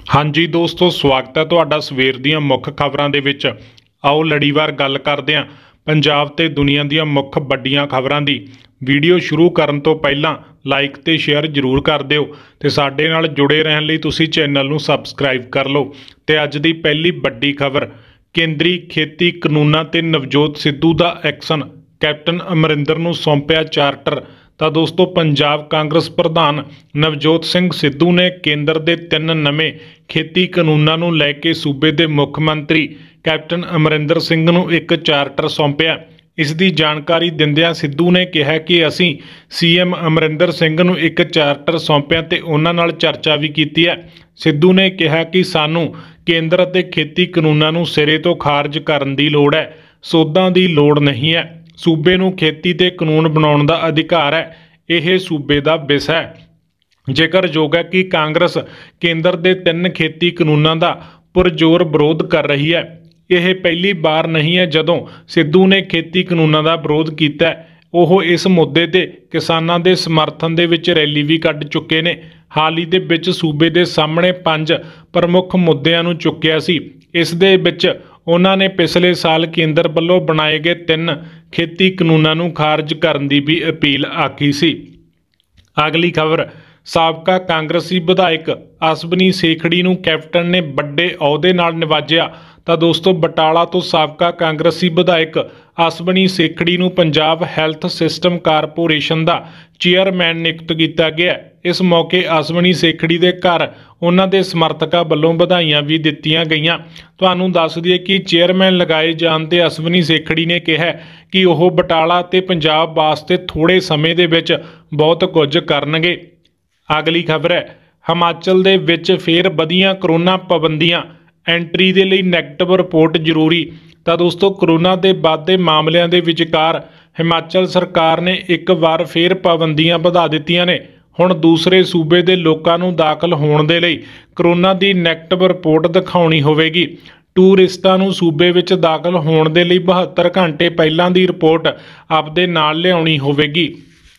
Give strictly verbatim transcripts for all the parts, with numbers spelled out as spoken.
ਹਾਂਜੀ ਦੋਸਤੋ, ਸਵਾਗਤ ਹੈ ਤੁਹਾਡਾ ਸਵੇਰ ਦੀਆਂ ਮੁੱਖ ਖਬਰਾਂ ਦੇ ਵਿੱਚ। ਆਓ ਲੜੀਵਾਰ ਗੱਲ ਕਰਦੇ ਹਾਂ ਪੰਜਾਬ ਤੇ ਦੁਨੀਆ ਦੀਆਂ ਮੁੱਖ ਵੱਡੀਆਂ ਖਬਰਾਂ ਦੀ। ਵੀਡੀਓ ਸ਼ੁਰੂ ਕਰਨ ਤੋਂ ਪਹਿਲਾਂ ਲਾਈਕ ਤੇ ਸ਼ੇਅਰ ਜ਼ਰੂਰ ਕਰ ਦਿਓ ਤੇ ਸਾਡੇ ਨਾਲ ਜੁੜੇ ਰਹਿਣ ਲਈ ਤੁਸੀਂ ਚੈਨਲ ਨੂੰ ਸਬਸਕ੍ਰਾਈਬ ਕਰ ਲਓ। ਤੇ ਅੱਜ ਦੀ ਪਹਿਲੀ ਵੱਡੀ ਖਬਰ, ਕੇਂਦਰੀ ਖੇਤੀ ਕਾਨੂੰਨਾਂ ਤੇ ਨਵਜੋਤ ਸਿੱਧੂ ਦਾ ਐਕਸ਼ਨ, ਕੈਪਟਨ ਅਮਰਿੰਦਰ ਨੂੰ ਸੌਂਪਿਆ ਚਾਰਟਰ। ਤਾਂ ਦੋਸਤੋ, ਪੰਜਾਬ ਕਾਂਗਰਸ ਪ੍ਰਧਾਨ ਨਵਜੋਤ ਸਿੰਘ ਸਿੱਧੂ ਨੇ ਕੇਂਦਰ ਦੇ ਤਿੰਨ ਨਵੇਂ ਖੇਤੀ ਕਾਨੂੰਨਾਂ ਨੂੰ ਲੈ ਕੇ ਸੂਬੇ ਦੇ ਮੁੱਖ ਮੰਤਰੀ ਕੈਪਟਨ ਅਮਰਿੰਦਰ ਸਿੰਘ ਨੂੰ ਇੱਕ ਚਾਰਟਰ ਸੌਂਪਿਆ। ਇਸ ਦੀ ਜਾਣਕਾਰੀ ਦਿੰਦਿਆਂ ਸਿੱਧੂ ਨੇ ਕਿਹਾ ਕਿ ਅਸੀਂ ਸੀਐਮ ਅਮਰਿੰਦਰ ਸਿੰਘ ਨੂੰ ਇੱਕ ਚਾਰਟਰ ਸੌਂਪਿਆ ਤੇ ਉਹਨਾਂ ਨਾਲ ਚਰਚਾ ਵੀ ਕੀਤੀ ਹੈ। ਸਿੱਧੂ ਨੇ ਕਿਹਾ ਕਿ ਸਾਨੂੰ ਕੇਂਦਰ ਅਤੇ ਖੇਤੀ ਕਾਨੂੰਨਾਂ ਨੂੰ ਸਿਰੇ ਤੋਂ ਖਾਰਜ ਕਰਨ ਦੀ ਲੋੜ ਹੈ, ਸੋਧਾਂ ਦੀ ਲੋੜ ਨਹੀਂ ਹੈ। ਸੂਬੇ ਨੂੰ ਖੇਤੀ ਤੇ ਕਾਨੂੰਨ ਬਣਾਉਣ ਦਾ ਅਧਿਕਾਰ ਹੈ, ਇਹ ਸੂਬੇ ਦਾ ਵਿਸ਼ਾ ਹੈ। ਜ਼ਿਕਰਯੋਗ ਹੈ ਕਿ ਕਾਂਗਰਸ ਕੇਂਦਰ ਦੇ ਤਿੰਨ ਖੇਤੀ ਕਾਨੂੰਨਾਂ ਦਾ ਪੁਰਜ਼ੋਰ ਵਿਰੋਧ ਕਰ ਰਹੀ ਹੈ। ਇਹ ਪਹਿਲੀ ਵਾਰ ਨਹੀਂ ਹੈ ਜਦੋਂ ਸਿੱਧੂ ਨੇ ਖੇਤੀ ਕਾਨੂੰਨਾਂ ਦਾ ਵਿਰੋਧ ਕੀਤਾ। ਉਹ ਇਸ ਮੁੱਦੇ ਤੇ ਕਿਸਾਨਾਂ ਦੇ ਸਮਰਥਨ ਦੇ ਵਿੱਚ ਰੈਲੀ ਵੀ ਕੱਢ ਚੁੱਕੇ ਨੇ। ਹਾਲ ਹੀ ਦੇ ਵਿੱਚ ਸੂਬੇ ਦੇ ਸਾਹਮਣੇ ਪੰਜ ਪ੍ਰਮੁੱਖ ਮੁੱਦਿਆਂ ਨੂੰ ਚੁੱਕਿਆ ਸੀ। ਇਸ ਦੇ ਵਿੱਚ ਉਹਨਾਂ ਨੇ ਪਿਛਲੇ ਸਾਲ ਕੇਂਦਰ ਵੱਲੋਂ ਬਣਾਏ ਗਏ ਤਿੰਨ ਖੇਤੀ ਕਾਨੂੰਨਾਂ ਨੂੰ ਖਾਰਜ ਕਰਨ ਦੀ ਵੀ ਅਪੀਲ ਆਖੀ ਸੀ। ਅਗਲੀ ਖਬਰ, ਸਾਬਕਾ ਕਾਂਗਰਸੀ ਵਿਧਾਇਕ ਅਸਵਨੀ ਸੇਖੜੀ ਨੂੰ ਕੈਪਟਨ ਨੇ ਵੱਡੇ ਅਹੁਦੇ ਨਾਲ ਨਿਵਾਜਿਆ। ਤਾਂ ਦੋਸਤੋ, ਬਟਾਲਾ ਤੋਂ ਸਾਬਕਾ ਕਾਂਗਰਸੀ ਵਿਧਾਇਕ ਅਸਵਨੀ ਸੇਖੜੀ ਨੂੰ ਪੰਜਾਬ ਹੈਲਥ ਸਿਸਟਮ ਕਾਰਪੋਰੇਸ਼ਨ ਦਾ ਚੇਅਰਮੈਨ ਨਿਯੁਕਤ ਕੀਤਾ ਗਿਆ। ਇਸ ਮੌਕੇ ਅਸਵਨੀ ਸੇਖੜੀ ਦੇ ਘਰ ਉਹਨਾਂ ਦੇ ਸਮਰਥਕਾਂ ਵੱਲੋਂ ਵਧਾਈਆਂ ਵੀ ਦਿੱਤੀਆਂ ਗਈਆਂ। ਤੁਹਾਨੂੰ ਦੱਸ ਦਈਏ ਕਿ ਚੇਅਰਮੈਨ ਲਗਾਏ ਜਾਣ ਤੇ ਅਸਵਨੀ ਸੇਖੜੀ ਨੇ ਕਿਹਾ ਕਿ ਉਹ ਬਟਾਲਾ ਤੇ ਪੰਜਾਬ ਵਾਸਤੇ ਥੋੜੇ ਸਮੇਂ ਦੇ ਵਿੱਚ ਬਹੁਤ ਕੁਝ ਕਰਨਗੇ। ਅਗਲੀ ਖਬਰ ਹੈ, ਹਿਮਾਚਲ ਦੇ ਵਿੱਚ ਫੇਰ ਵਧੀਆਂ ਕਰੋਨਾ ਪਾਬੰਦੀਆਂ, ਐਂਟਰੀ ਦੇ ਲਈ ਨੈਗੇਟਿਵ ਰਿਪੋਰਟ ਜ਼ਰੂਰੀ। ਤਾਂ ਦੋਸਤੋ, ਕਰੋਨਾ ਦੇ ਵੱਧਦੇ ਮਾਮਲਿਆਂ ਦੇ ਵਿਚਕਾਰ ਹਿਮਾਚਲ ਸਰਕਾਰ ਨੇ ਇੱਕ ਵਾਰ ਫੇਰ ਪਾਬੰਦੀਆਂ ਵਧਾ ਦਿੱਤੀਆਂ ਨੇ। ਹੁਣ ਦੂਸਰੇ ਸੂਬੇ ਦੇ ਲੋਕਾਂ ਨੂੰ ਦਾਖਲ ਹੋਣ ਦੇ ਲਈ ਕਰੋਨਾ ਦੀ ਨੈਗੇਟਿਵ ਰਿਪੋਰਟ ਦਿਖਾਉਣੀ ਹੋਵੇਗੀ। ਟੂਰਿਸਟਾਂ ਨੂੰ ਸੂਬੇ ਵਿੱਚ ਦਾਖਲ ਹੋਣ ਦੇ ਲਈ ਬਹੱਤਰ ਘੰਟੇ ਪਹਿਲਾਂ ਦੀ ਰਿਪੋਰਟ ਆਪਦੇ ਨਾਲ ਲਿਆਉਣੀ ਹੋਵੇਗੀ।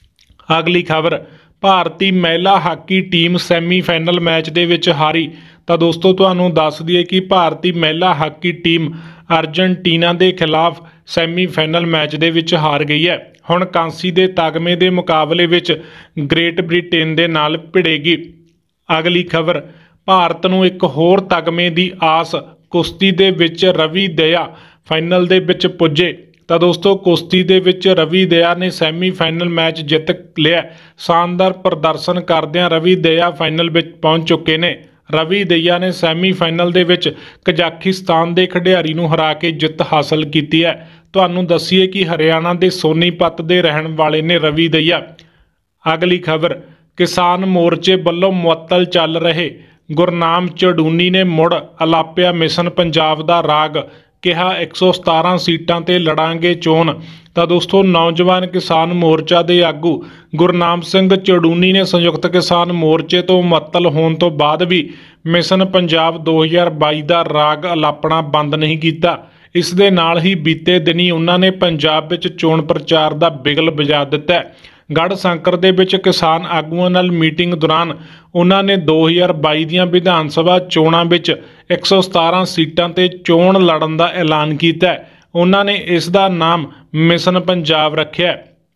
ਅਗਲੀ ਖਬਰ, ਭਾਰਤੀ ਮਹਿਲਾ ਹਾਕੀ ਟੀਮ ਸੈਮੀਫਾਈਨਲ ਮੈਚ ਦੇ ਵਿੱਚ ਹਾਰੀ। ਤਾਂ ਦੋਸਤੋ, ਤੁਹਾਨੂੰ ਦੱਸ ਦਈਏ ਕਿ ਭਾਰਤੀ ਮਹਿਲਾ ਹਾਕੀ ਟੀਮ ਅਰਜਨਟੀਨਾ ਦੇ ਖਿਲਾਫ ਸੈਮੀਫਾਈਨਲ ਮੈਚ ਦੇ ਵਿੱਚ ਹਾਰ ਗਈ ਹੈ। ਹੁਣ ਕਾਂਸੀ ਦੇ ਤਗਮੇ ਦੇ ਮੁਕਾਬਲੇ ਵਿੱਚ ਗ੍ਰੇਟ ਬ੍ਰਿਟੇਨ ਦੇ ਨਾਲ ਭਿੜੇਗੀ। ਅਗਲੀ ਖਬਰ, ਭਾਰਤ ਨੂੰ ਇੱਕ ਹੋਰ ਤਗਮੇ ਦੀ ਆਸ, ਕੁਸ਼ਤੀ ਦੇ ਵਿੱਚ ਰਵੀ ਦਇਆ ਫਾਈਨਲ ਦੇ ਵਿੱਚ ਪੁੱਜੇ। ਤਾਂ ਦੋਸਤੋ, ਕੁਸ਼ਤੀ ਦੇ ਵਿੱਚ ਰਵੀ ਦਇਆ ਨੇ ਸੈਮੀਫਾਈਨਲ ਮੈਚ ਜਿੱਤ ਲਿਆ। ਸ਼ਾਨਦਾਰ ਪ੍ਰਦਰਸ਼ਨ ਕਰਦਿਆਂ ਰਵੀ ਦਇਆ ਫਾਈਨਲ ਵਿੱਚ ਪਹੁੰਚ ਚੁੱਕੇ ਨੇ। ਰਵੀ ਦਇਆ ਨੇ ਸੈਮੀਫਾਈਨਲ ਦੇ ਵਿੱਚ ਕਜ਼ਾਕਿਸਤਾਨ ਦੇ ਖਿਡਾਰੀ ਨੂੰ ਹਰਾ ਕੇ ਜਿੱਤ ਹਾਸਲ ਕੀਤੀ ਹੈ। ਤੁਹਾਨੂੰ ਦੱਸੀਏ ਕਿ ਹਰਿਆਣਾ ਦੇ ਸੋਨੀਪਤ ਦੇ ਰਹਿਣ ਵਾਲੇ ਨੇ ਰਵੀ ਦਇਆ। ਅਗਲੀ ਖਬਰ, ਕਿਸਾਨ ਮੋਰਚੇ ਵੱਲੋਂ ਮੁਅੱਤਲ ਚੱਲ ਰਹੇ ਗੁਰਨਾਮ ਝੜੂਨੀ ਨੇ ਮੁੜ ਅਲਾਪਿਆ ਮਿਸ਼ਨ ਪੰਜਾਬ ਦਾ ਰਾਗ, ਕਿਹਾ ਇੱਕ ਸੌ ਸਤਾਰਾਂ ਸੀਟਾਂ ਤੇ ਲੜਾਂਗੇ ਚੋਣ। ਤਾਂ ਦੋਸਤੋ, ਨੌਜਵਾਨ ਕਿਸਾਨ ਮੋਰਚਾ ਦੇ ਆਗੂ ਗੁਰਨਾਮ ਸਿੰਘ ਝੜੂਨੀ ਨੇ ਸੰਯੁਕਤ ਕਿਸਾਨ ਮੋਰਚੇ ਤੋਂ ਮੁਅੱਤਲ ਹੋਣ ਤੋਂ ਬਾਅਦ ਵੀ ਮਿਸ਼ਨ ਪੰਜਾਬ ਦੋ ਹਜ਼ਾਰ ਬਾਈ ਦਾ ਰਾਗ ਅਲਾਪਣਾ ਬੰਦ ਨਹੀਂ ਕੀਤਾ। ਇਸ ਦੇ ਨਾਲ ਹੀ ਬੀਤੇ ਦਿਨੀ ਉਹਨਾਂ ਨੇ ਪੰਜਾਬ ਵਿੱਚ ਚੋਣ ਪ੍ਰਚਾਰ ਦਾ ਬਿਗਲ ਵਜਾ ਦਿੱਤਾ। ਗੜ੍ਹ ਸ਼ੰਕਰ ਦੇ ਵਿੱਚ ਕਿਸਾਨ ਆਗੂਆਂ ਨਾਲ ਮੀਟਿੰਗ ਦੌਰਾਨ ਉਹਨਾਂ ਨੇ ਦੋ ਹਜ਼ਾਰ ਬਾਈ ਦੀਆਂ ਵਿਧਾਨ ਸਭਾ ਚੋਣਾਂ ਵਿੱਚ ਇੱਕ ਸੌ ਸਤਾਰਾਂ ਸੀਟਾਂ ਤੇ ਚੋਣ ਲੜਨ ਦਾ ਐਲਾਨ ਕੀਤਾ। ਉਹਨਾਂ ਨੇ ਇਸ ਦਾ ਨਾਮ ਮਿਸ਼ਨ ਪੰਜਾਬ ਰੱਖਿਆ।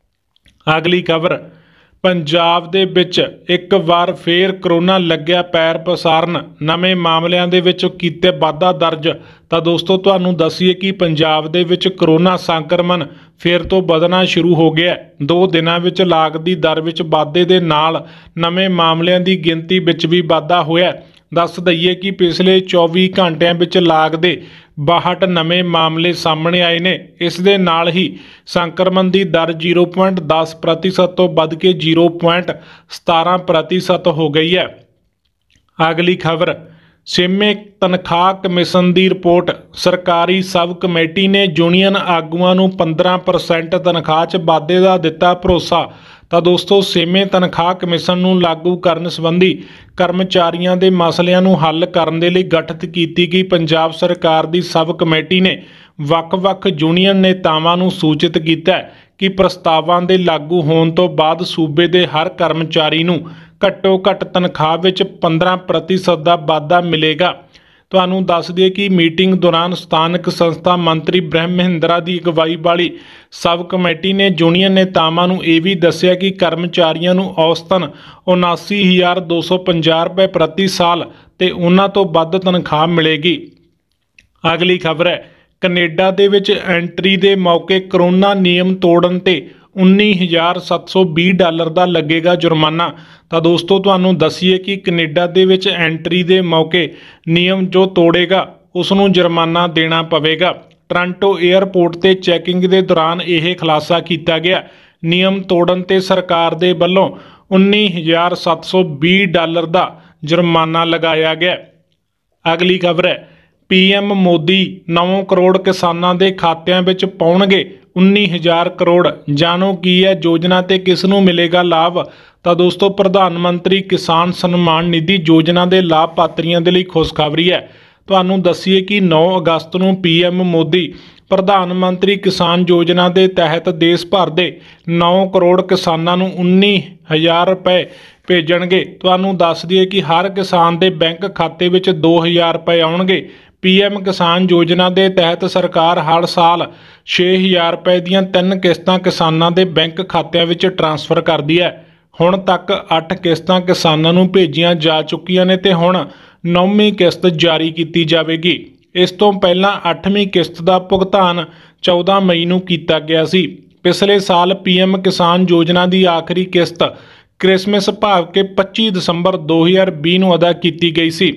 ਅਗਲੀ ਖਬਰ, ਪੰਜਾਬ ਦੇ ਵਿੱਚ ਇੱਕ ਵਾਰ ਫੇਰ ਕਰੋਨਾ ਲੱਗਿਆ ਪੈਰ ਪਸਾਰਨ, ਨਵੇਂ ਮਾਮਲਿਆਂ ਦੇ ਵਿੱਚ ਕੀਤੇ ਵਾਧਾ ਦਰਜ। ਤਾਂ ਦੋਸਤੋ, ਤੁਹਾਨੂੰ ਦੱਸੀਏ ਕਿ ਪੰਜਾਬ ਦੇ ਵਿੱਚ ਕਰੋਨਾ ਸੰਕਰਮਣ ਫਿਰ ਤੋਂ ਵਧਣਾ ਸ਼ੁਰੂ ਹੋ ਗਿਆ। ਦੋ ਦਿਨਾਂ ਵਿੱਚ ਲਾਗ ਦੀ ਦਰ ਵਿੱਚ ਵਾਧੇ ਦੇ ਨਾਲ ਨਵੇਂ ਮਾਮਲਿਆਂ ਦੀ ਗਿਣਤੀ ਵਿੱਚ ਵੀ ਵਾਧਾ ਹੋਇਆ। ਦੱਸ ਦਈਏ ਕਿ ਪਿਛਲੇ ਚੌਵੀ ਘੰਟਿਆਂ ਵਿੱਚ ਲਾਗ ਦੇ ਬਾਹਠ ਨਵੇਂ ਮਾਮਲੇ ਸਾਹਮਣੇ ਆਏ ਨੇ। ਇਸ ਦੇ ਨਾਲ ਹੀ ਸੰਕਰਮਣ ਦੀ ਦਰ ਜ਼ੀਰੋ ਪੁਆਇੰਟ ਦਸ ਪ੍ਰਤੀਸ਼ਤ ਤੋਂ ਵੱਧ ਕੇ ਜ਼ੀਰੋ ਪੁਆਇੰਟ ਸਤਾਰਾਂ ਪ੍ਰਤੀਸ਼ਤ ਹੋ ਗਈ ਹੈ। ਅਗਲੀ ਖਬਰ, ਛੇਵੇਂ ਤਨਖਾਹ ਕਮਿਸ਼ਨ ਦੀ ਰਿਪੋਰਟ, ਸਰਕਾਰੀ ਸਬ ਕਮੇਟੀ ਨੇ ਯੂਨੀਅਨ ਆਗੂਆਂ ਨੂੰ ਪੰਦਰਾਂ ਪਰਸੈਂਟ ਤਨਖਾਹ 'ਚ ਵਾਧੇ ਦਾ ਦਿੱਤਾ ਭਰੋਸਾ। ਤਾਂ ਦੋਸਤੋ, ਛੇਵੇਂ ਤਨਖਾਹ ਕਮਿਸ਼ਨ ਨੂੰ ਲਾਗੂ ਕਰਨ ਸੰਬੰਧੀ ਕਰਮਚਾਰੀਆਂ ਦੇ ਮਸਲਿਆਂ ਨੂੰ ਹੱਲ ਕਰਨ ਦੇ ਲਈ ਗਠਿਤ ਕੀਤੀ ਗਈ ਪੰਜਾਬ ਸਰਕਾਰ ਦੀ ਸਬ ਕਮੇਟੀ ਨੇ ਵੱਖ-ਵੱਖ ਯੂਨੀਅਨ ਨੇਤਾਵਾਂ ਨੂੰ ਸੂਚਿਤ ਕੀਤਾ ਕਿ ਪ੍ਰਸਤਾਵਾਂ ਦੇ ਲਾਗੂ ਹੋਣ ਤੋਂ ਬਾਅਦ ਸੂਬੇ ਦੇ ਹਰ ਕਰਮਚਾਰੀ ਨੂੰ ਘੱਟੋ ਘੱਟ ਤਨਖਾਹ ਵਿੱਚ ਪੰਦਰਾਂ ਪ੍ਰਤੀਸ਼ਤ ਦਾ ਵਾਧਾ ਮਿਲੇਗਾ। ਤੁਹਾਨੂੰ ਦੱਸ ਦਈਏ ਕਿ ਮੀਟਿੰਗ ਦੌਰਾਨ ਸਥਾਨਕ ਸੰਸਥਾ ਮੰਤਰੀ ਬ੍ਰਹਮ ਮਹਿੰਦਰਾ ਦੀ ਅਗਵਾਈ ਵਾਲੀ ਸਬ ਕਮੇਟੀ ਨੇ ਯੂਨੀਅਨ ਨੇਤਾਵਾਂ ਨੂੰ ਇਹ ਵੀ ਦੱਸਿਆ ਕਿ ਕਰਮਚਾਰੀਆਂ ਨੂੰ ਔਸਤਨ ਉਨਾਸੀ ਹਜ਼ਾਰ ਦੋ ਸੌ ਪੰਜਾਹ ਰੁਪਏ ਪ੍ਰਤੀ ਸਾਲ ਤੇ ਉਹਨਾਂ ਤੋਂ ਵੱਧ ਤਨਖਾਹ ਮਿਲੇਗੀ। ਅਗਲੀ ਖਬਰ ਹੈ, ਕੈਨੇਡਾ ਦੇ ਵਿੱਚ ਐਂਟਰੀ ਦੇ ਮੌਕੇ ਕਰੋਨਾ ਨਿਯਮ ਤੋੜਨ ਤੇ ਉੱਨੀ ਹਜ਼ਾਰ ਸੱਤ ਸੌ ਵੀਹ ਡਾਲਰ ਦਾ ਲੱਗੇਗਾ ਜੁਰਮਾਨਾ। ਤਾਂ ਦੋਸਤੋ ਤੁਹਾਨੂੰ ਦੱਸੀਏ ਕਿ ਕੈਨੇਡਾ ਦੇ ਵਿੱਚ ਐਂਟਰੀ ਦੇ ਮੌਕੇ ਨਿਯਮ ਜੋ ਤੋੜੇਗਾ ਉਸ ਨੂੰ ਜੁਰਮਾਨਾ ਦੇਣਾ ਪਵੇਗਾ। ਟੋਰਾਂਟੋ ਏਅਰਪੋਰਟ ਤੇ ਚੈਕਿੰਗ ਦੇ ਦੌਰਾਨ ਇਹ ਖੁਲਾਸਾ ਕੀਤਾ ਗਿਆ। ਨਿਯਮ ਤੋੜਨ ਤੇ ਸਰਕਾਰ ਦੇ ਵੱਲੋਂ ਉੱਨੀ ਹਜ਼ਾਰ ਸੱਤ ਸੌ ਵੀਹ ਡਾਲਰ ਦਾ ਜੁਰਮਾਨਾ ਲਗਾਇਆ ਗਿਆ। ਅਗਲੀ ਖਬਰ ਹੈ, ਪੀਐਮ ਮੋਦੀ ਨੌ ਕਰੋੜ ਕਿਸਾਨਾਂ ਦੇ ਖਾਤਿਆਂ ਵਿੱਚ ਪਾਉਣਗੇ ਉੱਨੀ ਹਜ਼ਾਰ ਕਰੋੜ। ਜਾਣੋ ਕੀ ਹੈ ਯੋਜਨਾ ਤੇ ਕਿਸ ਨੂੰ ਮਿਲੇਗਾ ਲਾਭ। ਤਾਂ ਦੋਸਤੋ ਪ੍ਰਧਾਨ ਮੰਤਰੀ ਕਿਸਾਨ ਸਨਮਾਨ ਨਿਧੀ ਯੋਜਨਾ ਦੇ ਲਾਭਪਾਤਰੀਆਂ ਦੇ ਲਈ ਖੁਸ਼ਖਬਰੀ ਹੈ। ਤੁਹਾਨੂੰ ਦੱਸੀਏ ਕਿ ਨੌ ਅਗਸਤ ਨੂੰ ਪੀਐਮ ਮੋਦੀ ਪ੍ਰਧਾਨ ਮੰਤਰੀ ਕਿਸਾਨ ਯੋਜਨਾ ਦੇ ਤਹਿਤ ਦੇਸ਼ ਭਰ ਦੇ ਨੌ ਕਰੋੜ ਕਿਸਾਨਾਂ ਨੂੰ ਉੱਨੀ ਹਜ਼ਾਰ ਰੁਪਏ ਭੇਜਣਗੇ। ਤੁਹਾਨੂੰ ਦੱਸ ਦਈਏ ਕਿ ਹਰ ਕਿਸਾਨ ਦੇ ਬੈਂਕ ਖਾਤੇ ਵਿੱਚ ਦੋ ਹਜ਼ਾਰ ਰੁਪਏ ਆਉਣਗੇ। ਪੀਐਮ ਕਿਸਾਨ ਯੋਜਨਾ ਦੇ ਤਹਿਤ ਸਰਕਾਰ ਹਰ ਸਾਲ ਛੇ ਹਜ਼ਾਰ ਰੁਪਏ ਦੀਆਂ ਤਿੰਨ ਕਿਸ਼ਤਾਂ ਕਿਸਾਨਾਂ ਦੇ ਬੈਂਕ ਖਾਤਿਆਂ ਵਿੱਚ ਟਰਾਂਸਫਰ ਕਰਦੀ ਹੈ। ਹੁਣ ਤੱਕ ਅੱਠ ਕਿਸ਼ਤਾਂ ਕਿਸਾਨਾਂ ਨੂੰ ਭੇਜੀਆਂ ਜਾ ਚੁੱਕੀਆਂ ਨੇ ਤੇ ਹੁਣ ਨੌਵੀਂ ਕਿਸ਼ਤ ਜਾਰੀ ਕੀਤੀ ਜਾਵੇਗੀ। ਇਸ ਤੋਂ ਪਹਿਲਾਂ ਅੱਠਵੀਂ ਕਿਸ਼ਤ ਦਾ ਭੁਗਤਾਨ ਚੌਦਾਂ ਮਈ ਨੂੰ ਕੀਤਾ ਗਿਆ ਸੀ। ਪਿਛਲੇ ਸਾਲ ਪੀਐਮ ਕਿਸਾਨ ਯੋਜਨਾ ਦੀ ਆਖਰੀ ਕਿਸ਼ਤ ਕ੍ਰਿਸਮਸ ਭਾਵ ਕਿ ਪੱਚੀ ਦਸੰਬਰ ਦੋ ਹਜ਼ਾਰ ਵੀਹ ਨੂੰ ਅਦਾ ਕੀਤੀ ਗਈ ਸੀ।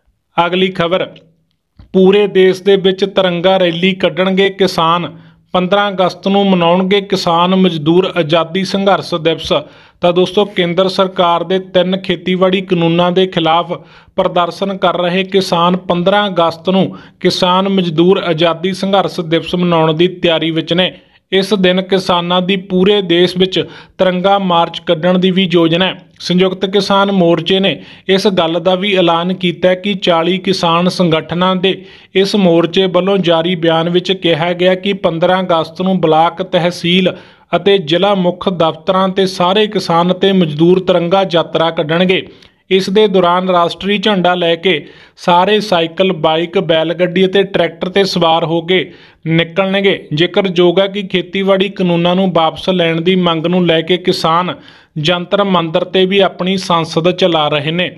ਅਗਲੀ ਖਬਰ, ਪੂਰੇ ਦੇਸ਼ ਦੇ ਵਿੱਚ ਤਿਰੰਗਾ ਰੈਲੀ ਕੱਢਣਗੇ ਕਿਸਾਨ। ਪੰਦਰਾਂ ਅਗਸਤ ਨੂੰ ਮਨਾਉਣਗੇ ਕਿਸਾਨ ਮਜ਼ਦੂਰ ਆਜ਼ਾਦੀ ਸੰਘਰਸ਼ ਦਿਵਸ। ਤਾਂ ਦੋਸਤੋ ਕੇਂਦਰ ਸਰਕਾਰ ਦੇ ਤਿੰਨ ਖੇਤੀਬਾੜੀ ਕਾਨੂੰਨਾਂ ਦੇ ਖਿਲਾਫ ਪ੍ਰਦਰਸ਼ਨ ਕਰ ਰਹੇ ਕਿਸਾਨ ਪੰਦਰਾਂ ਅਗਸਤ ਨੂੰ ਕਿਸਾਨ ਮਜ਼ਦੂਰ ਆਜ਼ਾਦੀ ਸੰਘਰਸ਼ ਦਿਵਸ ਮਨਾਉਣ ਦੀ ਤਿਆਰੀ ਵਿੱਚ ਨੇ। ਇਸ ਦਿਨ ਕਿਸਾਨਾਂ ਦੀ ਪੂਰੇ ਦੇਸ਼ ਵਿੱਚ ਤਿਰੰਗਾ ਮਾਰਚ ਕੱਢਣ ਦੀ ਵੀ ਯੋਜਨਾ ਹੈ। ਸੰਯੁਕਤ ਕਿਸਾਨ ਮੋਰਚੇ ਨੇ ਇਸ ਗੱਲ ਦਾ ਵੀ ਐਲਾਨ ਕੀਤਾ ਕਿ ਚਾਲੀ ਕਿਸਾਨ ਸੰਗਠਨਾਂ ਦੇ ਇਸ ਮੋਰਚੇ ਵੱਲੋਂ ਜਾਰੀ ਬਿਆਨ ਵਿੱਚ ਕਿਹਾ ਗਿਆ ਕਿ ਪੰਦਰਾਂ ਅਗਸਤ ਨੂੰ ਬਲਾਕ, ਤਹਿਸੀਲ ਅਤੇ ਜ਼ਿਲ੍ਹਾ ਮੁੱਖ ਦਫ਼ਤਰਾਂ ਤੇ ਸਾਰੇ ਕਿਸਾਨ ਅਤੇ ਮਜ਼ਦੂਰ ਤਿਰੰਗਾ ਯਾਤਰਾ ਕੱਢਣਗੇ। ਇਸ ਦੇ ਦੌਰਾਨ ਰਾਸ਼ਟਰੀ ਝੰਡਾ ਲੈ ਕੇ ਸਾਰੇ ਸਾਈਕਲ, ਬਾਈਕ, ਬੈਲ ਗੱਡੀ ਅਤੇ ਟਰੈਕਟਰ ਤੇ ਸਵਾਰ ਹੋ ਕੇ ਨਿਕਲਣਗੇ। ਜ਼ਿਕਰਯੋਗ ਹੈ ਕਿ ਖੇਤੀਬਾੜੀ ਕਾਨੂੰਨਾਂ ਨੂੰ ਵਾਪਸ ਲੈਣ ਦੀ ਮੰਗ ਨੂੰ ਲੈ ਕੇ ਕਿਸਾਨ ਜੰਤਰ ਮੰਤਰ ਤੇ ਵੀ ਆਪਣੀ ਸੰਸਦ ਚਲਾ ਰਹੇ ਨੇ।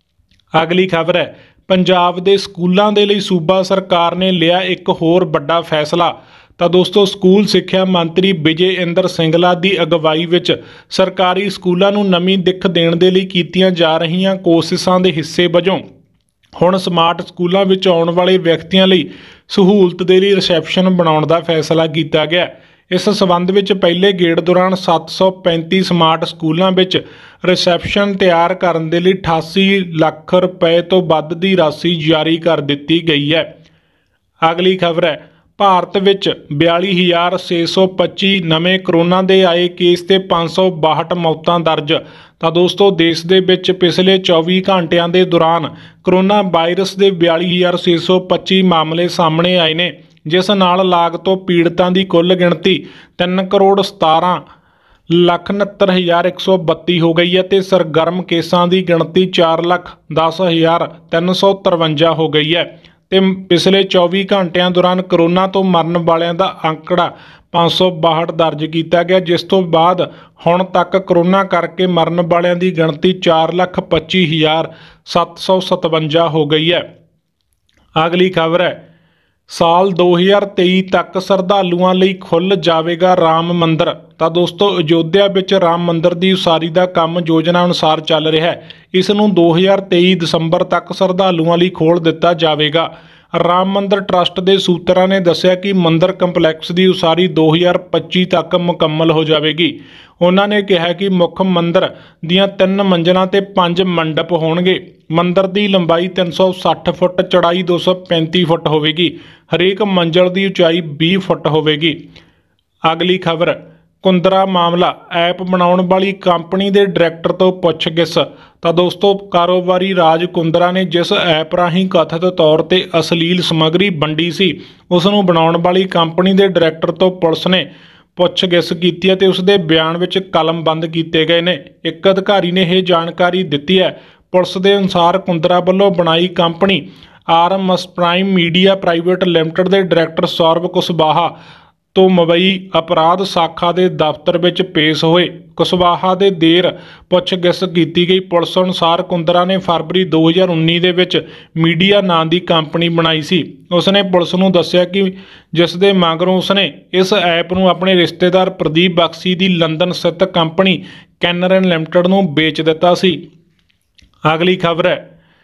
ਅਗਲੀ ਖਬਰ ਹੈ, ਪੰਜਾਬ ਦੇ ਸਕੂਲਾਂ ਦੇ ਲਈ ਸੂਬਾ ਸਰਕਾਰ ਨੇ ਲਿਆ ਇੱਕ ਹੋਰ ਵੱਡਾ ਫੈਸਲਾ। ਤਾਂ ਦੋਸਤੋ ਸਕੂਲ ਸਿੱਖਿਆ ਮੰਤਰੀ ਵਿਜੇ ਇੰਦਰ ਸਿੰਗਲਾ ਦੀ ਅਗਵਾਈ ਵਿੱਚ ਸਰਕਾਰੀ ਸਕੂਲਾਂ ਨੂੰ ਨਵੀਂ ਦਿੱਖ ਦੇਣ ਦੇ ਲਈ ਕੀਤੀਆਂ ਜਾ ਰਹੀਆਂ ਕੋਸ਼ਿਸ਼ਾਂ ਦੇ ਹਿੱਸੇ ਵਜੋਂ ਹੁਣ ਸਮਾਰਟ ਸਕੂਲਾਂ ਵਿੱਚ ਆਉਣ ਵਾਲੇ ਵਿਅਕਤੀਆਂ ਲਈ ਸਹੂਲਤ ਦੇ ਲਈ ਰਿਸੈਪਸ਼ਨ ਬਣਾਉਣ ਦਾ ਫੈਸਲਾ ਕੀਤਾ ਗਿਆ। ਇਸ ਸਬੰਧ ਵਿੱਚ ਪਹਿਲੇ ਗੇੜ ਦੌਰਾਨ ਸੱਤ ਸੌ ਪੈਂਤੀ ਸਮਾਰਟ ਸਕੂਲਾਂ ਵਿੱਚ ਰਿਸੈਪਸ਼ਨ ਤਿਆਰ ਕਰਨ ਦੇ ਲਈ ਅਠਾਸੀ ਲੱਖ ਰੁਪਏ ਤੋਂ ਵੱਧ ਦੀ ਰਾਸ਼ੀ ਜਾਰੀ ਕਰ ਦਿੱਤੀ ਗਈ ਹੈ। ਅਗਲੀ ਖਬਰ ਹੈ, ਭਾਰਤ ਵਿੱਚ ਬਿਆਲੀ ਹਜ਼ਾਰ ਛੇ ਸੌ ਪੱਚੀ ਨਵੇਂ ਕਰੋਨਾ ਦੇ ਆਏ ਕੇਸ ਤੇ ਪੰਜ ਸੌ ਬਾਹਠ ਮੌਤਾਂ ਦਰਜ। ਤਾਂ ਦੋਸਤੋ ਦੇਸ਼ ਦੇ ਵਿੱਚ ਪਿਛਲੇ ਚੌਵੀ ਘੰਟਿਆਂ ਦੇ ਦੌਰਾਨ ਕਰੋਨਾ ਵਾਇਰਸ ਦੇ ਬਿਆਲੀ ਹਜ਼ਾਰ ਛੇ ਸੌ ਪੱਚੀ ਮਾਮਲੇ ਸਾਹਮਣੇ ਆਏ ਨੇ, ਜਿਸ ਨਾਲ ਲਾਗ ਤੋਂ ਪੀੜਤਾਂ ਦੀ ਕੁੱਲ ਗਿਣਤੀ ਤਿੰਨ ਕਰੋੜ ਸਤਾਰਾਂ ਲੱਖ ਉਣਹੱਤਰ ਹਜ਼ਾਰ ਇੱਕ ਸੌ ਬੱਤੀ ਹੋ ਗਈ ਹੈ ਤੇ ਸਰਗਰਮ ਕੇਸਾਂ ਦੀ ਗਿਣਤੀ ਚਾਰ ਲੱਖ ਦਸ ਹਜ਼ਾਰ ਤਿੰਨ ਸੌ ਤਰਵੰਜਾ ਹੋ ਗਈ ਹੈ। ਤੇ ਪਿਛਲੇ ਚੌਵੀ ਘੰਟਿਆਂ ਦੌਰਾਨ ਕਰੋਨਾ ਤੋਂ ਮਰਨ ਵਾਲਿਆਂ ਦਾ ਅੰਕੜਾ ਪੰਜ ਸੌ ਬਾਹਠ ਦਰਜ ਕੀਤਾ ਗਿਆ, ਜਿਸ ਤੋਂ ਬਾਅਦ ਹੁਣ ਤੱਕ ਕਰੋਨਾ ਕਰਕੇ ਮਰਨ ਵਾਲਿਆਂ ਦੀ ਗਿਣਤੀ ਚਾਰ ਲੱਖ ਪੱਚੀ ਹਜ਼ਾਰ ਸੱਤ ਸੌ ਸਤਵੰਜਾ ਹੋ ਗਈ ਹੈ। ਅਗਲੀ ਖਬਰ ਹੈ, ਸਾਲ ਦੋ ਹਜ਼ਾਰ ਤੇਈ ਤੱਕ ਸ਼ਰਧਾਲੂਆਂ ਲਈ ਖੁੱਲ੍ਹ ਜਾਵੇਗਾ ਰਾਮ ਮੰਦਿਰ। ਤਾਂ ਦੋਸਤੋ ਅਯੋਧਿਆ ਵਿੱਚ ਰਾਮ ਮੰਦਿਰ ਦੀ ਉਸਾਰੀ ਦਾ ਕੰਮ ਯੋਜਨਾ ਅਨੁਸਾਰ ਚੱਲ ਰਿਹਾ ਹੈ। ਇਸ ਨੂੰ ਦੋ ਹਜ਼ਾਰ ਤੇਈ ਦਸੰਬਰ ਤੱਕ ਸ਼ਰਧਾਲੂਆਂ ਲਈ ਖੋਲ੍ਹ ਦਿੱਤਾ ਜਾਵੇਗਾ। ਰਾਮ ਮੰਦਿਰ ਟਰੱਸਟ ਦੇ ਸੂਤਰਾਂ ਨੇ ਦੱਸਿਆ ਕਿ ਮੰਦਿਰ ਕੰਪਲੈਕਸ ਦੀ ਉਸਾਰੀ ਦੋ ਹਜ਼ਾਰ ਪੱਚੀ ਤੱਕ ਮੁਕੰਮਲ ਹੋ ਜਾਵੇਗੀ। ਉਹਨਾਂ ਨੇ ਕਿਹਾ ਕਿ ਮੁੱਖ ਮੰਦਿਰ ਦੀਆਂ ਤਿੰਨ ਮੰਜ਼ਿਲਾਂ ਤੇ ਪੰਜ ਮੰਡਪ ਹੋਣਗੇ। ਮੰਦਿਰ ਦੀ ਲੰਬਾਈ ਤਿੰਨ ਸੌ ਸੱਠ ਫੁੱਟ, ਚੌੜਾਈ ਦੋ ਸੌ ਪੈਂਤੀ ਫੁੱਟ ਹੋਵੇਗੀ। ਹਰੇਕ ਮੰਜ਼ਿਲ ਦੀ ਉਚਾਈ ਵੀਹ ਫੁੱਟ ਹੋਵੇਗੀ। ਅਗਲੀ ਖਬਰ, ਕੁੰਦਰਾ ਮਾਮਲਾ, ਐਪ ਬਣਾਉਣ ਵਾਲੀ ਕੰਪਨੀ ਦੇ ਡਾਇਰੈਕਟਰ ਤੋਂ ਪੁੱਛਗਿੱਛ। ਤਾਂ ਦੋਸਤੋ ਕਾਰੋਬਾਰੀ ਰਾਜ ਕੁੰਦਰਾ ਨੇ ਜਿਸ ਐਪ ਰਾਹੀਂ ਕਥਿਤ ਤੌਰ ਤੇ ਅਸ਼ਲੀਲ ਸਮੱਗਰੀ ਵੰਡੀ ਸੀ, ਉਸ ਨੂੰ ਬਣਾਉਣ ਵਾਲੀ ਕੰਪਨੀ ਦੇ ਡਾਇਰੈਕਟਰ ਤੋਂ ਪੁਲਿਸ ਨੇ ਪੁੱਛਗਿੱਛ ਕੀਤੀ ਅਤੇ ਉਸ ਦੇ ਬਿਆਨ ਵਿੱਚ ਕਲਮਬੰਦ ਕੀਤੇ ਗਏ ਨੇ। ਇੱਕ ਅਧਿਕਾਰੀ ਨੇ ਇਹ ਜਾਣਕਾਰੀ ਦਿੱਤੀ ਹੈ। ਪੁਲਿਸ ਦੇ ਅਨੁਸਾਰ ਕੁੰਦਰਾ ਵੱਲੋਂ ਬਣਾਈ company R M S prime media private limited ਦੇ ਡਾਇਰੈਕਟਰ ਸੌਰਵ ਕੁਸ਼ਵਾਹਾ ਤੋਂ ਮੁੰਬਈ ਅਪਰਾਧ ਸ਼ਾਖਾ ਦੇ ਦਫ਼ਤਰ ਵਿੱਚ ਪੇਸ਼ ਹੋਏ। ਕੁਸ਼ਵਾਹਾ ਦੇ ਦੇਰ ਪੁੱਛਗਿੱਛ ਕੀਤੀ ਗਈ। ਪੁਲਿਸ ਅਨੁਸਾਰ ਕੁੰਦਰਾ ਨੇ ਫਰਵਰੀ ਦੋ ਹਜ਼ਾਰ ਉੱਨੀ ਦੇ ਵਿੱਚ ਮੀਡੀਆ ਨਾਂ ਦੀ ਕੰਪਨੀ ਬਣਾਈ ਸੀ। ਉਸਨੇ ਪੁਲਿਸ ਨੂੰ ਦੱਸਿਆ ਕਿ ਜਿਸ ਦੇ ਮਗਰੋਂ ਉਸਨੇ ਇਸ ਐਪ ਨੂੰ ਆਪਣੇ ਰਿਸ਼ਤੇਦਾਰ ਪ੍ਰਦੀਪ ਬਖਸ਼ੀ ਦੀ ਲੰਦਨ ਸਥਿਤ ਕੰਪਨੀ ਕੈਨਰਨ ਲਿਮਟਿਡ ਨੂੰ ਵੇਚ ਦਿੱਤਾ ਸੀ। ਅਗਲੀ ਖਬਰ ਹੈ,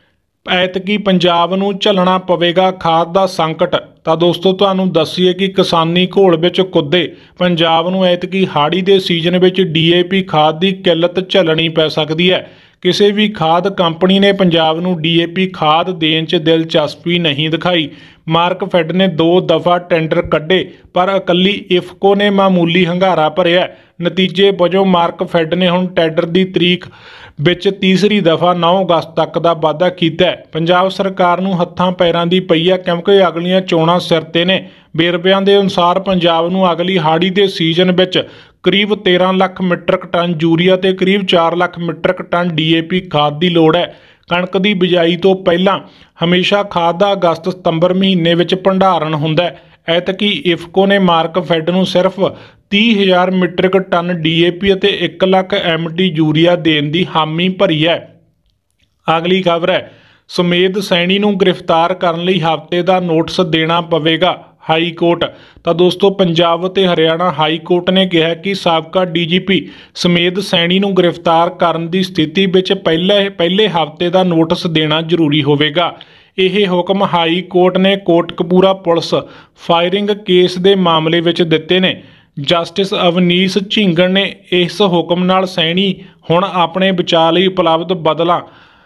ਐਤਕੀ ਪੰਜਾਬ ਨੂੰ ਝੱਲਣਾ ਪਵੇਗਾ ਖਾਦ ਦਾ ਸੰਕਟ। ਤਾਂ ਦੋਸਤੋ ਤੁਹਾਨੂੰ ਦੱਸੀਏ ਕਿ ਕਿਸਾਨੀ ਘੋਲ ਵਿੱਚ ਕੁੱਦੇ ਪੰਜਾਬ ਨੂੰ ਐਤਕੀ ਹਾੜੀ ਦੇ ਸੀਜ਼ਨ ਵਿੱਚ ਡੀਏਪੀ ਖਾਦ ਦੀ ਕਿੱਲਤ ਝੱਲਣੀ ਪੈ ਸਕਦੀ ਹੈ। ਕਿਸੇ ਵੀ ਖਾਦ ਕੰਪਨੀ ਨੇ ਪੰਜਾਬ ਨੂੰ ਡੀਏਪੀ ਖਾਦ ਦੇਣ 'ਚ ਦਿਲਚਸਪੀ ਨਹੀਂ ਦਿਖਾਈ। ਮਾਰਕਫੈੱਡ ਨੇ ਦੋ ਦਫਾ ਟੈਂਡਰ ਕੱਢੇ ਪਰ ਇਕੱਲੀ ਇਫਕੋ ਨੇ ਮਾਮੂਲੀ ਹੰਗਾਰਾ ਭਰਿਆ। ਨਤੀਜੇ ਵਜੋਂ ਮਾਰਕਫੈੱਡ ਨੇ ਹੁਣ ਟੈਂਡਰ ਦੀ ਤਰੀਕ ਵਿੱਚ ਤੀਸਰੀ ਦਫਾ ਨੌ ਅਗਸਤ ਤੱਕ ਦਾ ਵਾਧਾ ਕੀਤਾ ਹੈ। ਪੰਜਾਬ ਸਰਕਾਰ ਨੂੰ ਹੱਥਾਂ ਪੈਰਾਂ ਦੀ ਪਈ ਹੈ ਕਿਉਂਕਿ ਅਗਲੀਆਂ ਚੋਣਾਂ ਸਿਰ ਤੇ ਨੇ। ਵੇਰਵਿਆਂ ਦੇ ਅਨੁਸਾਰ ਪੰਜਾਬ ਨੂੰ ਅਗਲੀ ਹਾੜੀ ਦੇ ਸੀਜ਼ਨ ਵਿੱਚ ਕਰੀਬ ਤੇਰਾਂ ਲੱਖ ਮੀਟਰਕ ਟਨ ਯੂਰੀਆ ਤੇ ਕਰੀਬ ਚਾਰ ਲੱਖ ਮੀਟਰਕ ਟਨ ਡੀਏਪੀ ਖਾਦ ਦੀ ਲੋੜ ਹੈ। ਕਣਕ ਦੀ ਬਿਜਾਈ ਤੋਂ ਪਹਿਲਾਂ ਹਮੇਸ਼ਾ ਖਾਦ ਦਾ ਅਗਸਤ ਸਤੰਬਰ ਮਹੀਨੇ ਵਿੱਚ ਭੰਡਾਰਨ ਹੁੰਦਾ ਹੈ। ਐਤਕੀ ਇਫਕੋ ਨੇ ਮਾਰਕਫੈੱਡ ਨੂੰ ਸਿਰਫ ਤੀਹ ਹਜ਼ਾਰ ਮੀਟਰਕ ਟਨ ਡੀਏਪੀ ਅਤੇ ਇੱਕ ਲੱਖ ਐਮਟੀ ਯੂਰੀਆ ਦੇਣ ਦੀ ਹਾਮੀ ਭਰੀ ਹੈ। ਅਗਲੀ ਖਬਰ ਹੈ, ਸੁਮੇਧ ਸੈਣੀ ਨੂੰ ਗ੍ਰਿਫਤਾਰ ਕਰਨ ਲਈ ਹਫ਼ਤੇ ਦਾ ਨੋਟਿਸ ਦੇਣਾ ਪਵੇਗਾ ਹਾਈ ਕੋਰਟ। ਤਾਂ ਦੋਸਤੋ ਪੰਜਾਬ ਅਤੇ ਹਰਿਆਣਾ ਹਾਈ ਕੋਰਟ ਨੇ ਕਿਹਾ ਕਿ ਸਾਬਕਾ ਡੀਜੀਪੀ ਸੁਮੇਧ ਸੈਣੀ ਨੂੰ ਗ੍ਰਿਫਤਾਰ ਕਰਨ ਦੀ ਸਥਿਤੀ ਵਿੱਚ ਪਹਿਲੇ ਪਹਿਲੇ ਹਫ਼ਤੇ ਦਾ ਨੋਟਿਸ ਦੇਣਾ ਜ਼ਰੂਰੀ ਹੋਵੇਗਾ। ਇਹ ਹੁਕਮ ਹਾਈ ਕੋਰਟ ਨੇ ਕੋਟਕਪੂਰਾ ਪੁਲਿਸ ਫਾਇਰਿੰਗ ਕੇਸ ਦੇ ਮਾਮਲੇ ਵਿੱਚ ਦਿੱਤੇ ਨੇ। ਜਸਟਿਸ ਅਵਨੀਸ਼ ਝਿੰਗੜ ਨੇ ਇਸ ਹੁਕਮ ਨਾਲ ਸੈਣੀ ਹੁਣ ਆਪਣੇ ਬਚਾਅ ਲਈ ਉਪਲਬਧ ਬਦਲਾਂ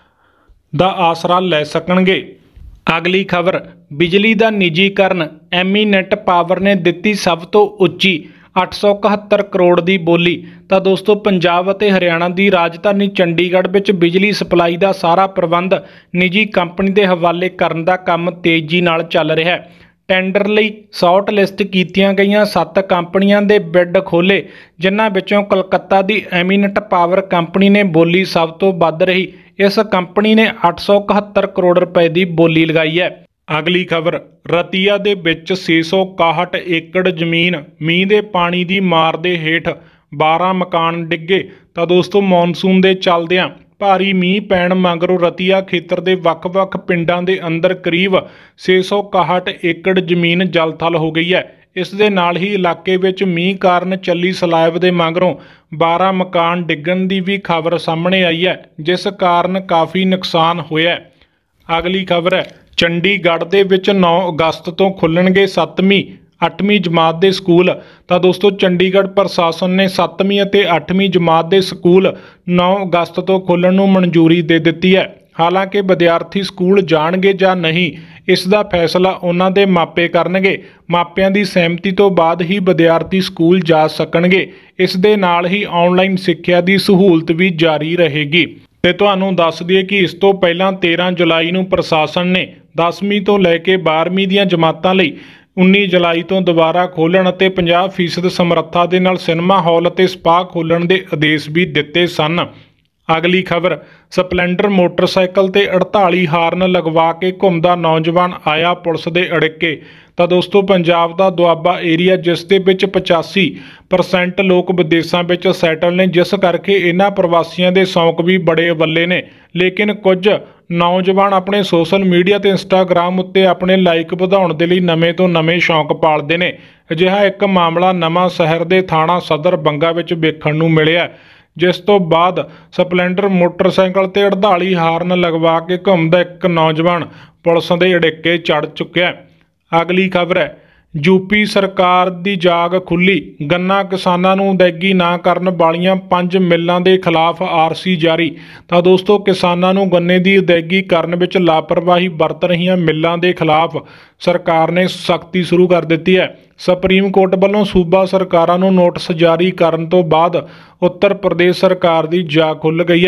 ਦਾ ਆਸਰਾ ਲੈ ਸਕਣਗੇ। ਅਗਲੀ ਖਬਰ, ਬਿਜਲੀ ਦਾ ਨਿੱਜੀਕਰਨ, ਐਮੀਨੈਟ ਪਾਵਰ ਨੇ ਦਿੱਤੀ ਸਭ ਤੋਂ ਉੱਚੀ ਅੱਠ ਸੌ ਇਕਹੱਤਰ ਕਰੋੜ ਦੀ ਬੋਲੀ। ਤਾਂ ਦੋਸਤੋ ਪੰਜਾਬ ਅਤੇ ਹਰਿਆਣਾ ਦੀ ਰਾਜਧਾਨੀ ਚੰਡੀਗੜ੍ਹ ਵਿੱਚ ਬਿਜਲੀ ਸਪਲਾਈ ਦਾ ਸਾਰਾ ਪ੍ਰਬੰਧ ਨਿੱਜੀ ਕੰਪਨੀ ਦੇ ਹਵਾਲੇ ਕਰਨ ਦਾ ਕੰਮ ਤੇਜ਼ੀ ਨਾਲ ਚੱਲ ਰਿਹਾ ਹੈ। ਟੈਂਡਰ ਲਈ ਸ਼ਾਰਟ ਲਿਸਟ ਕੀਤੀਆਂ ਗਈਆਂ ਸੱਤ ਕੰਪਨੀਆਂ ਦੇ ਬਿੱਡ ਖੋਲ੍ਹੇ, ਜਿਨ੍ਹਾਂ ਵਿੱਚੋਂ ਕਲਕੱਤਾ ਦੀ ਐਮੀਨੈਟ ਪਾਵਰ ਕੰਪਨੀ ਨੇ ਬੋਲੀ ਸਭ ਤੋਂ ਵੱਧ ਰਹੀ। ਇਸ ਕੰਪਨੀ ਨੇ ਅੱਠ ਸੌ ਇਕਹੱਤਰ ਕਰੋੜ ਰੁਪਏ ਦੀ ਬੋਲੀ ਲਗਾਈ ਹੈ। ਅਗਲੀ ਖਬਰ, ਰਤੀਆ ਦੇ ਵਿੱਚ ਛੇ ਸੌ ਇਕਾਹਠ ਏਕੜ ਜ਼ਮੀਨ ਮੀਂਹ ਦੇ ਪਾਣੀ ਦੀ ਮਾਰ ਦੇ ਹੇਠ, ਬਾਰਾਂ ਮਕਾਨ ਡਿੱਗੇ। ਤਾਂ ਦੋਸਤੋ ਮੌਨਸੂਨ ਦੇ ਚੱਲਦਿਆਂ ਭਾਰੀ ਮੀਂਹ ਪੈਣ ਮਗਰੋਂ ਰਤੀਆ ਖੇਤਰ ਦੇ ਵੱਖ-ਵੱਖ ਪਿੰਡਾਂ ਦੇ ਅੰਦਰ ਕਰੀਬ ਛੇ ਸੌ ਇਕਾਹਠ ਏਕੜ ਜ਼ਮੀਨ ਜਲਥਲ ਹੋ ਗਈ ਹੈ। ਇਸ ਦੇ ਨਾਲ ਹੀ ਇਲਾਕੇ ਵਿੱਚ ਮੀਂਹ ਕਾਰਨ ਚੱਲੀ ਸਲਾਇਬ ਦੇ ਮਗਰੋਂ ਬਾਰਾਂ ਮਕਾਨ ਡਿੱਗਣ ਦੀ ਵੀ ਖਬਰ ਸਾਹਮਣੇ ਆਈ ਹੈ, ਜਿਸ ਕਾਰਨ ਕਾਫੀ ਨੁਕਸਾਨ ਹੋਇਆ। ਅਗਲੀ ਖਬਰ ਹੈ, ਚੰਡੀਗੜ੍ਹ ਦੇ ਵਿੱਚ ਨੌ ਅਗਸਤ ਤੋਂ ਖੁੱਲ੍ਹਣਗੇ ਸੱਤਵੀਂ ਅੱਠਵੀਂ ਜਮਾਤ ਦੇ ਸਕੂਲ। ਤਾਂ ਦੋਸਤੋ ਚੰਡੀਗੜ੍ਹ ਪ੍ਰਸ਼ਾਸਨ ਨੇ ਸੱਤਵੀਂ ਅਤੇ ਅੱਠਵੀਂ ਜਮਾਤ ਦੇ ਸਕੂਲ ਨੌ ਅਗਸਤ ਤੋਂ ਖੋਲ੍ਹਣ ਨੂੰ ਮਨਜ਼ੂਰੀ ਦੇ ਦਿੱਤੀ ਹੈ। ਹਾਲਾਂਕਿ ਵਿਦਿਆਰਥੀ ਸਕੂਲ ਜਾਣਗੇ ਜਾਂ ਨਹੀਂ, ਇਸ ਦਾ ਫੈਸਲਾ ਉਹਨਾਂ ਦੇ ਮਾਪੇ ਕਰਨਗੇ। ਮਾਪਿਆਂ ਦੀ ਸਹਿਮਤੀ ਤੋਂ ਬਾਅਦ ਹੀ ਵਿਦਿਆਰਥੀ ਸਕੂਲ ਜਾ ਸਕਣਗੇ। ਇਸ ਦੇ ਨਾਲ ਹੀ ਆਨਲਾਈਨ ਸਿੱਖਿਆ ਦੀ ਸਹੂਲਤ ਵੀ ਜਾਰੀ ਰਹੇਗੀ। ਤੇ ਤੁਹਾਨੂੰ ਦੱਸ ਦਈਏ ਕਿ ਇਸ ਤੋਂ ਪਹਿਲਾਂ ਤੇਰਾਂ ਜੁਲਾਈ ਨੂੰ ਪ੍ਰਸ਼ਾਸਨ ਨੇ ਦਸਵੀਂ ਤੋਂ ਲੈ ਕੇ ਬਾਰ੍ਹਵੀਂ ਦੀਆਂ ਜਮਾਤਾਂ ਲਈ ਉੱਨੀ ਜੁਲਾਈ ਤੋਂ ਦੁਬਾਰਾ ਖੋਲ੍ਹਣ ਅਤੇ ਪੰਜਾਹ ਫੀਸਦ ਸਮਰੱਥਾ ਦੇ ਨਾਲ ਸਿਨੇਮਾ ਹਾਲ ਅਤੇ ਸਪਾ ਖੋਲ੍ਹਣ ਦੇ ਆਦੇਸ਼ ਵੀ ਦਿੱਤੇ ਸਨ। ਅਗਲੀ ਖਬਰ, ਸਪਲੈਂਡਰ ਮੋਟਰਸਾਈਕਲ ਤੇ ਅੜਤਾਲੀ ਹਾਰਨ ਲਗਵਾ ਕੇ ਘੁੰਮਦਾ ਨੌਜਵਾਨ ਆਇਆ ਪੁਲਿਸ ਦੇ ਅੜਿੱਕੇ। ਤਾਂ ਦੋਸਤੋ ਪੰਜਾਬ ਦਾ ਦੁਆਬਾ ਏਰੀਆ, ਜਿਸ ਦੇ ਵਿੱਚ ਪਚਾਸੀ ਪਰਸੈਂਟ ਲੋਕ ਵਿਦੇਸ਼ਾਂ ਵਿੱਚ ਸੈਟਲ ਨੇ, ਜਿਸ ਕਰਕੇ ਇਹਨਾਂ ਪ੍ਰਵਾਸੀਆਂ ਦੇ ਸ਼ੌਂਕ ਵੀ ਬੜੇ ਵੱਲੇ ਨੇ। ਲੇਕਿਨ ਕੁਝ ਨੌਜਵਾਨ ਆਪਣੇ ਸੋਸ਼ਲ ਮੀਡੀਆ ਤੇ ਇੰਸਟਾਗ੍ਰਾਮ ਉੱਤੇ ਆਪਣੇ ਲਾਈਕ ਵਧਾਉਣ ਦੇ ਲਈ ਨਵੇਂ ਤੋਂ ਨਵੇਂ ਸ਼ੌਂਕ ਪਾਲਦੇ ਨੇ। ਅਜਿਹਾ ਇੱਕ ਮਾਮਲਾ ਨਵਾਂ ਸ਼ਹਿਰ ਦੇ ਥਾਣਾ ਸਦਰ ਬੰਗਾ ਵਿੱਚ ਵੇਖਣ ਨੂੰ ਮਿਲਿਆ, ਜਿਸ ਤੋਂ ਬਾਅਦ ਸਪਲੈਂਡਰ ਮੋਟਰਸਾਈਕਲ ਤੇ ਅੜਤਾਲੀ ਹਾਰਨ ਲਗਵਾ ਕੇ ਘੁੰਮਦਾ ਇੱਕ ਨੌਜਵਾਨ ਪੁਲਿਸ ਦੇ ਅੜਿੱਕੇ ਚੜ੍ਹ ਚੁੱਕਿਆ। ਅਗਲੀ ਖਬਰ ਹੈ, ਯੂਪੀ ਸਰਕਾਰ ਦੀ ਜਾਗ ਖੁੱਲੀ, ਗੰਨਾ ਕਿਸਾਨਾਂ ਨੂੰ ਅਦਾਇਗੀ ਨਾ ਕਰਨ ਵਾਲੀਆਂ ਪੰਜ ਮਿੱਲਾਂ ਦੇ ਖਿਲਾਫ ਆਰਸੀ ਜਾਰੀ। ਤਾਂ ਦੋਸਤੋ ਕਿਸਾਨਾਂ ਨੂੰ ਗੰਨੇ ਦੀ ਅਦਾਇਗੀ ਕਰਨ ਵਿੱਚ ਲਾਪਰਵਾਹੀ ਵਰਤ ਰਹੀਆਂ ਮਿੱਲਾਂ ਦੇ ਖਿਲਾਫ ਸਰਕਾਰ ਨੇ ਸਖਤੀ ਸ਼ੁਰੂ ਕਰ ਦਿੱਤੀ ਹੈ। ਸੁਪਰੀਮ ਕੋਰਟ ਵੱਲੋਂ ਸੂਬਾ ਸਰਕਾਰਾਂ ਨੂੰ ਨੋਟਿਸ ਜਾਰੀ ਕਰਨ ਤੋਂ ਬਾਅਦ ਉੱਤਰ ਪ੍ਰਦੇਸ਼ ਸਰਕਾਰ ਦੀ ਜਾਗ ਖੁੱਲ੍ਹ ਗਈ ਹੈ।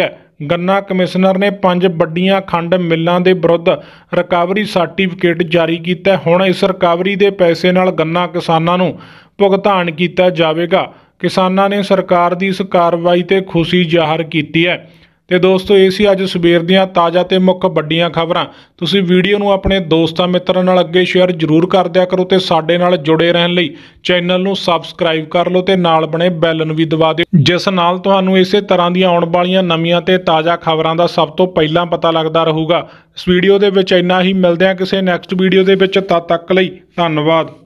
ਗੰਨਾ ਕਮਿਸ਼ਨਰ ਨੇ ਪੰਜ ਵੱਡੀਆਂ ਖੰਡ ਮਿੱਲਾਂ ਦੇ ਵਿਰੁੱਧ ਰਿਕਵਰੀ ਸਰਟੀਫਿਕੇਟ ਜਾਰੀ ਕੀਤਾ। ਹੁਣ ਇਸ ਰਿਕਵਰੀ ਦੇ ਪੈਸੇ ਨਾਲ ਗੰਨਾ ਕਿਸਾਨਾਂ ਨੂੰ ਭੁਗਤਾਨ ਕੀਤਾ ਜਾਵੇਗਾ। ਕਿਸਾਨਾਂ ਨੇ ਸਰਕਾਰ ਦੀ ਇਸ ਕਾਰਵਾਈ ਤੇ ਖੁਸ਼ੀ ਜ਼ਾਹਰ ਕੀਤੀ ਹੈ। ਤੇ ਦੋਸਤੋ, ਇਹ ਸੀ ਅੱਜ ਸਵੇਰ ਦੀਆਂ ਤਾਜ਼ਾ ਤੇ ਮੁੱਖ ਵੱਡੀਆਂ ਖਬਰਾਂ। ਤੁਸੀਂ ਵੀਡੀਓ ਨੂੰ ਆਪਣੇ ਦੋਸਤਾਂ ਮਿੱਤਰਾਂ ਨਾਲ ਅੱਗੇ ਸ਼ੇਅਰ ਜ਼ਰੂਰ ਕਰ ਦਿਆ ਕਰੋ ਤੇ ਸਾਡੇ ਨਾਲ ਜੁੜੇ ਰਹਿਣ ਲਈ ਚੈਨਲ ਨੂੰ ਸਬਸਕ੍ਰਾਈਬ ਕਰ ਲਓ ਤੇ ਨਾਲ ਬਣੇ ਬੈਲ ਨੂੰ ਵੀ ਦਬਾ ਦਿਓ, ਜਿਸ ਨਾਲ ਤੁਹਾਨੂੰ ਇਸੇ ਤਰ੍ਹਾਂ ਦੀਆਂ ਆਉਣ ਵਾਲੀਆਂ ਨਵੀਆਂ ਤੇ ਤਾਜ਼ਾ ਖਬਰਾਂ ਦਾ ਸਭ ਤੋਂ ਪਹਿਲਾਂ ਪਤਾ ਲੱਗਦਾ ਰਹੂਗਾ। ਇਸ ਵੀਡੀਓ ਦੇ ਵਿੱਚ ਇੰਨਾ ਹੀ। ਮਿਲਦੇ ਹਾਂ ਕਿਸੇ ਨੈਕਸਟ ਵੀਡੀਓ ਦੇ ਵਿੱਚ। ਤਦ ਤੱਕ ਲਈ ਧੰਨਵਾਦ।